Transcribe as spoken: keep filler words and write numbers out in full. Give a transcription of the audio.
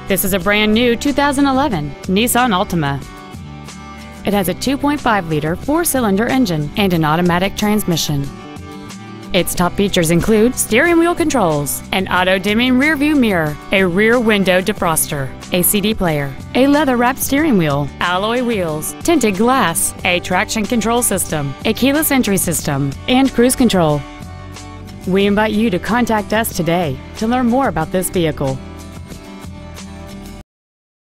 This is a brand new two thousand eleven Nissan Altima. It has a two point five liter four-cylinder engine and an automatic transmission. Its top features include steering wheel controls, an auto-dimming rear-view mirror, a rear window defroster, a C D player, a leather-wrapped steering wheel, alloy wheels, tinted glass, a traction control system, a keyless entry system, and cruise control. We invite you to contact us today to learn more about this vehicle.